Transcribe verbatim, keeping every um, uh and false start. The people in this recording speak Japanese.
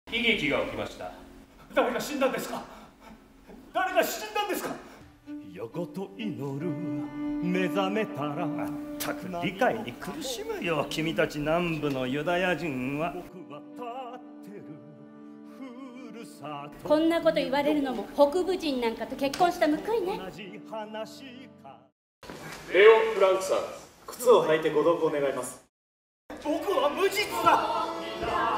悲劇が起きました。 誰が死んだんですか？誰が死んだんですか？ 横と祈る目覚めたら、まったく理解に苦しむよ、君たち南部のユダヤ人は。 こんなこと言われるのも北部人なんかと結婚した報いね。 レオ・フランクさん、 靴を履いてご同行願います。僕は無実だ。